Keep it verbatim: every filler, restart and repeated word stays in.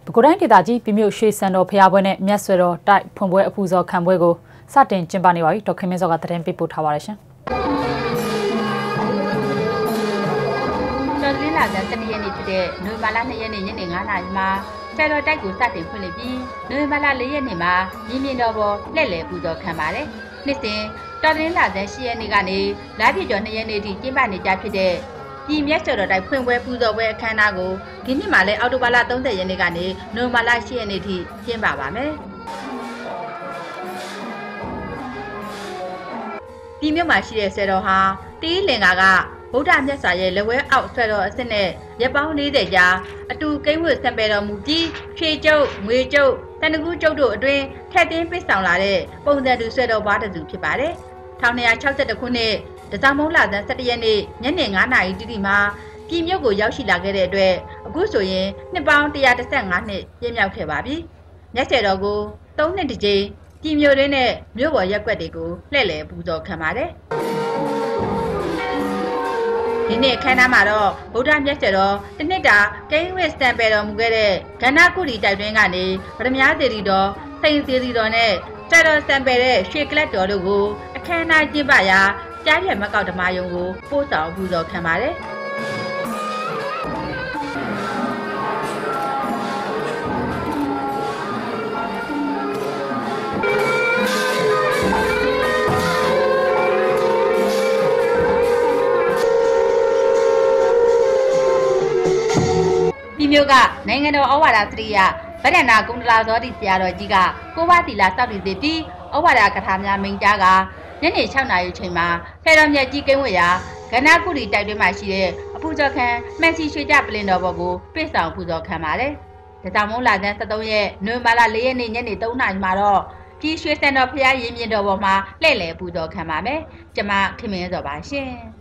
不过，人哋大家并没有学生咯，培养班呢，面说咯，带碰杯铺座看杯个，啥点进班呢？话，都看面做个特点被补他话了先。 昨天老人这里也你记得，你妈那里也你也你俺那嘛，在罗带过啥点回来比，你妈那里也你嘛，你面到不来来铺座看嘛嘞？你先，昨天老人是也你个呢，来比着你也你的进班你家去的。ဒီမြတ်စေတော်တိုင်းဖွင့်ပွဲပူဇော်ပွဲအခမ်းအနားကိုဒီနှစ်မှာလည်းအောက်တိုဘာလ၃၀ရက်နေ့ကနေနိုဝင်ဘာလ၈ရက်နေ့ထိကျင်းပပါမယ်။ဒီမြို့မှာရှိတဲ့ဆွဲတော်ဟာတီးလင်္ကာကဗုဒ္ဓမြတ်စွာရဲ့လက်ဝဲအောက်ဆွဲတော်အစစ်နဲ့ရပ်ပေါင်း၄၀ကြာအတူကိန်းဝတ်ဆံပယ်တော်မူပြီးဖြေကျုပ်ငွေကျုပ်တန်တကူကျုပ်တို့အတွင်းထက်တင်းပစ်ဆောင်လာတဲ့ပုံစံတူဆွဲတော်ဘားတစ်စုဖြစ်ပါတယ်။၁၉၆၁ခုနှစ်တစောင်းမုံလာတဲ့၁၁ရက်နေ့ညနေ၅နာရီတိတိမှာပြည်မြို့ကိုရောက်ရှိလာခဲ့တဲ့အတွက်အခုဆိုရင်နှစ်ပေါင်း၁၁၅နှစ်ပြည့်မြောက်ခဲ့ပါပြီ။ညက်ဆယ်တော်ကို၃နှစ်တစ်ကြိမ်ပြည်မြို့ရင်းနဲ့မြို့ပေါ်ရက်ွက်တွေကိုလှည့်လည်ပူဇော်ခံပါတယ်။ဒီနေ့အခမ်းအနားမှာတော့ဗုဒ္ဓမြတ်ဆယ်တော်တစ်နှစ်တာကိန်းဝတ်စတန်ပယ်တော်မူခဲ့တဲ့ကန္နာကုတီတိုက်တွင်းကနေဗရမ ्या သေရီတော်စိန်သေရီတော်နဲ့ဆယ်တော်စံပယ်တဲ့ရွှေကလပ်တော်တို့ကိုအခမ်းအနားကျင်းပရာကြားပြမကောက်ဓမ္မယုံကိုပို့ဆောင်ပူဇော်ခံပါတယ်ဒီမျိုးကနိုင်ငံတော်ဩဝါဒစရိယဗဒနာကုန္ဒလာဇောတိဆရာတော်ကြီးကကိုဝသီလာစောက်တည်စေပြီးဩဝါဒကထာများမိန့်ကြားကညနေ၆နာရီအချိန်မှာဆယ်တော်မြတ်ကြီးကိန်းဝတ်ရာကန္နာကုတီတိုက်တွင်းမှာရှိတဲ့အပူဇော်ခံမန်စီရွှေကြပလင်တော်ဘော်ကိုပြည့်ဆောင်ပူဇော်ခံပါတယ်။ဒါကြောင့်မို့လာတဲ့၁၃ရက်နိုဝင်ဘာလ၄ရက်နေ့ညနေ၃နာရီမှာတော့ဒီရွှေစံတော်ဖျားရင်မြင့်တော်ဘော်မှာလှည့်လည်ပူဇော်ခံပါမယ်။ကျွန်မခင်မင်းစောပါရှင်။